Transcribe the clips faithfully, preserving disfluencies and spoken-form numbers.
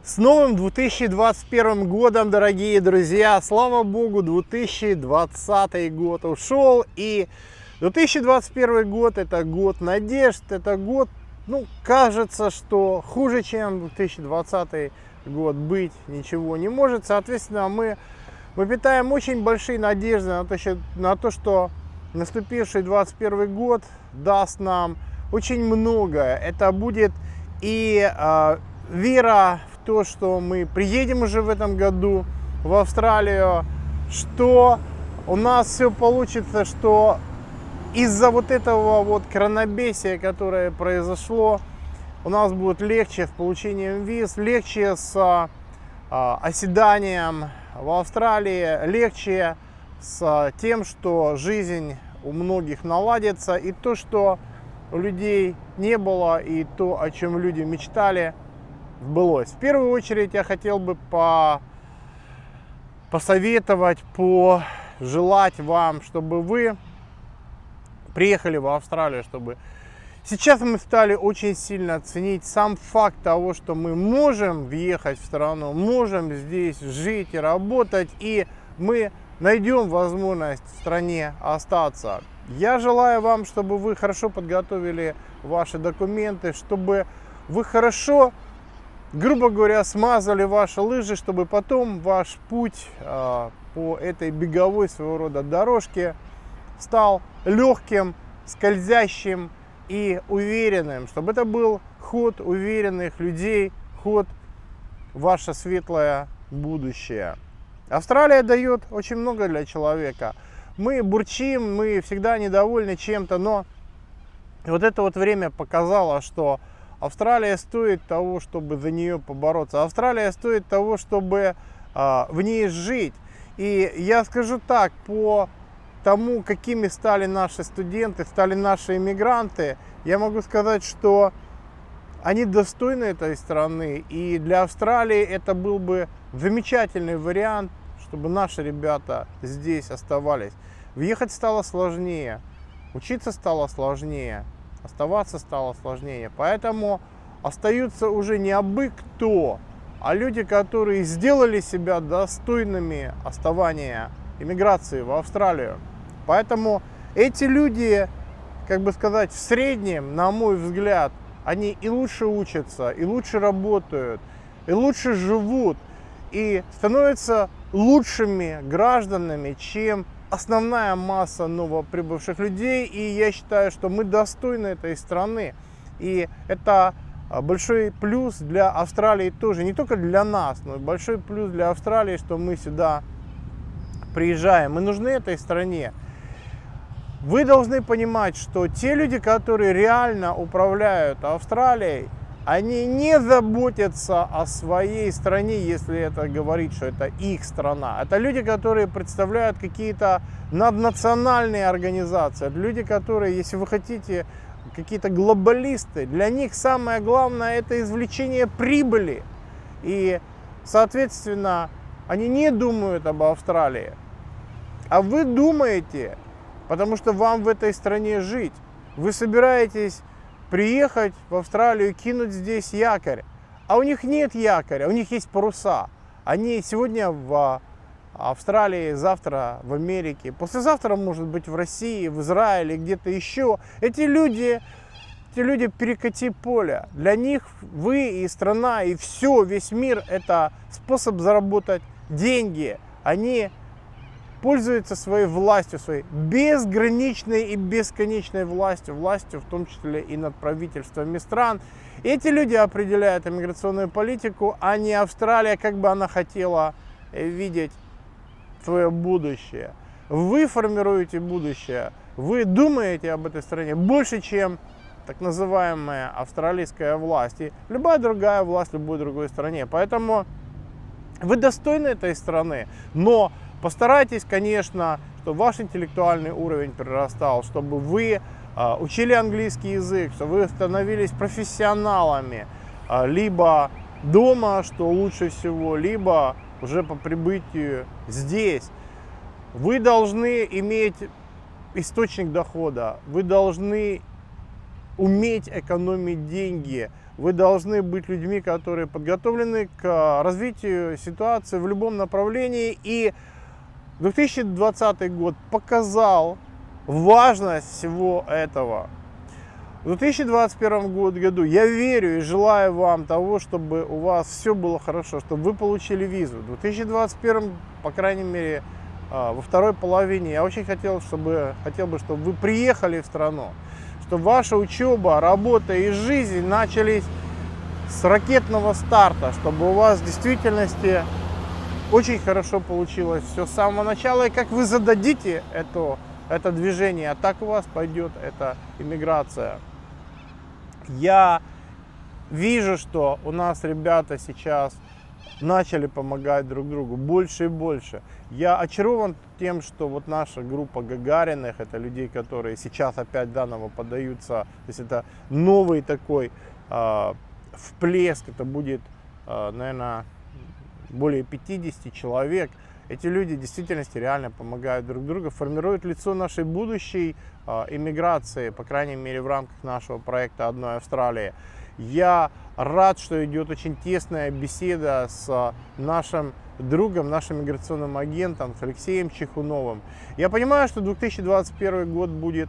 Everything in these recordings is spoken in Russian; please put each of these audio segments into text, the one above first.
С новым две тысячи двадцать первым годом, дорогие друзья! Слава Богу, две тысячи двадцатый год ушел, и две тысячи двадцать первый год — это год надежд, это год, ну, кажется, что хуже, чем две тысячи двадцатый год быть ничего не может. Соответственно, мы, мы питаем очень большие надежды на то, что, на то, что наступивший двадцать первый год даст нам очень многое. Это будет и э, вера в то, что мы приедем уже в этом году в Австралию, что у нас все получится, что из-за вот этого вот коронабесия, которое произошло, у нас будет легче с получением виз, легче с а, оседанием в Австралии, легче с тем, что жизнь у многих наладится, и то, что у людей не было, и то, о чем люди мечтали, сбылось. В первую очередь я хотел бы по... посоветовать, пожелать вам, чтобы вы приехали в Австралию, чтобы сейчас мы стали очень сильно ценить сам факт того, что мы можем въехать в страну, можем здесь жить и работать, и мы найдем возможность в стране остаться. Я желаю вам, чтобы вы хорошо подготовили ваши документы, чтобы вы хорошо, грубо говоря, смазали ваши лыжи, чтобы потом ваш путь э, по этой беговой своего рода дорожке стал легким, скользящим и уверенным, чтобы это был ход уверенных людей, ход в ваше светлое будущее. Австралия дает очень много для человека. Мы бурчим, мы всегда недовольны чем-то, но вот это вот время показало, что Австралия стоит того, чтобы за нее побороться. Австралия стоит того, чтобы э, в ней жить. И я скажу так, по тому, какими стали наши студенты, стали наши иммигранты, я могу сказать, что они достойны этой страны. И для Австралии это был бы замечательный вариант, чтобы наши ребята здесь оставались. Въехать стало сложнее, учиться стало сложнее, оставаться стало сложнее. Поэтому остаются уже не абы кто, а люди, которые сделали себя достойными оставания, иммиграции в Австралию. Поэтому эти люди, как бы сказать, в среднем, на мой взгляд, они и лучше учатся, и лучше работают, и лучше живут, и становятся лучшими гражданами, чем основная масса новоприбывших людей. И я считаю, что мы достойны этой страны. И это большой плюс для Австралии тоже. Не только для нас, но и большой плюс для Австралии, что мы сюда приезжаем. Мы нужны этой стране. Вы должны понимать, что те люди, которые реально управляют Австралией, они не заботятся о своей стране, если это говорит, что это их страна. Это люди, которые представляют какие-то наднациональные организации. Это люди, которые, если вы хотите, какие-то глобалисты. Для них самое главное — это извлечение прибыли. И, соответственно, они не думают об Австралии. А вы думаете, потому что вам в этой стране жить. Вы собираетесь приехать в Австралию, кинуть здесь якорь. А у них нет якоря, у них есть паруса. Они сегодня в Австралии, завтра в Америке, послезавтра, может быть, в России, в Израиле, где-то еще. Эти люди, эти люди перекати поле. Для них вы и страна, и все, весь мир — это способ заработать деньги. Они пользуются своей властью, своей безграничной и бесконечной властью, властью в том числе и над правительствами стран. И эти люди определяют иммиграционную политику, а не Австралия, как бы она хотела видеть свое будущее. Вы формируете будущее, вы думаете об этой стране больше, чем так называемая австралийская власть и любая другая власть в любой другой стране. Поэтому вы достойны этой страны, но постарайтесь, конечно, чтобы ваш интеллектуальный уровень прирастал, чтобы вы э, учили английский язык, чтобы вы становились профессионалами, э, либо дома, что лучше всего, либо уже по прибытию здесь. Вы должны иметь источник дохода, вы должны уметь экономить деньги, вы должны быть людьми, которые подготовлены к развитию ситуации в любом направлении. И две тысячи двадцатый год показал важность всего этого. В две тысячи двадцать первом году я верю и желаю вам того, чтобы у вас все было хорошо, чтобы вы получили визу. В две тысячи двадцать первом, по крайней мере, во второй половине, я очень хотел, чтобы, хотел бы, чтобы вы приехали в страну, чтобы ваша учеба, работа и жизнь начались с ракетного старта, чтобы у вас в действительности очень хорошо получилось все с самого начала. И как вы зададите это, это движение, а так у вас пойдет эта иммиграция. Я вижу, что у нас ребята сейчас начали помогать друг другу больше и больше. Я очарован тем, что вот наша группа Гагариных, это людей, которые сейчас опять заново подаются, то есть это новый такой э, всплеск, это будет, э, наверное, более пятидесяти человек. Эти люди в действительности реально помогают друг другу, формируют лицо нашей будущей э, иммиграции, по крайней мере в рамках нашего проекта «Одной Австралии». Я рад, что идет очень тесная беседа с нашим другом, нашим миграционным агентом, с Алексеем Чехуновым. Я понимаю, что две тысячи двадцать первый год будет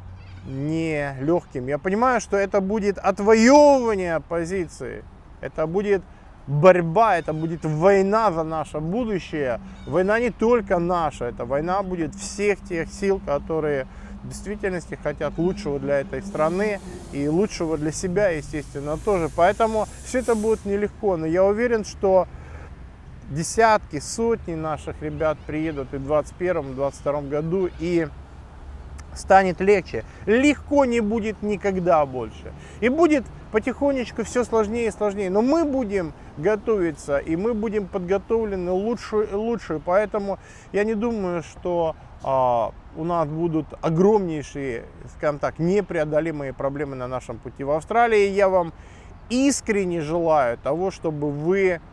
не легким. Я понимаю, что это будет отвоевывание позиции, это будет борьба, это будет война за наше будущее. Война не только наша, это война будет всех тех сил, которые в действительности хотят лучшего для этой страны и лучшего для себя, естественно, тоже. Поэтому все это будет нелегко, но я уверен, что десятки, сотни наших ребят приедут и в двадцать первом, и в двадцать втором году, и станет легче. Легко не будет никогда больше. И будет потихонечку все сложнее и сложнее. Но мы будем готовиться, и мы будем подготовлены лучше и лучше. Поэтому я не думаю, что а, у нас будут огромнейшие, скажем так, непреодолимые проблемы на нашем пути в Австралии. Я вам искренне желаю того, чтобы вы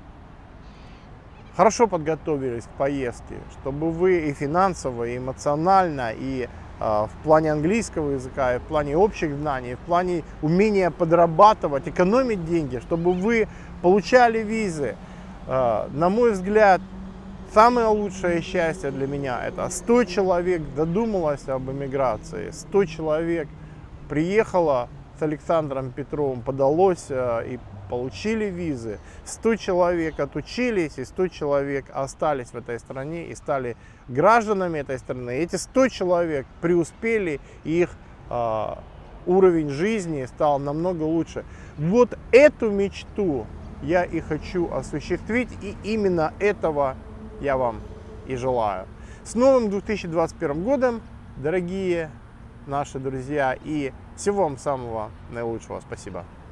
хорошо подготовились к поездке, чтобы вы и финансово, и эмоционально, и в плане английского языка, и в плане общих знаний, и в плане умения подрабатывать, экономить деньги, чтобы вы получали визы. На мой взгляд, самое лучшее счастье для меня — это сто человек додумалось об эмиграции, сто человек приехало с Александром Петровым, подалось и получили визы, сто человек отучились, и сто человек остались в этой стране и стали гражданами этой страны. Эти сто человек преуспели, и их э, уровень жизни стал намного лучше. Вот эту мечту я и хочу осуществить, и именно этого я вам и желаю. С новым две тысячи двадцать первым годом, дорогие наши друзья, и всего вам самого наилучшего. Спасибо.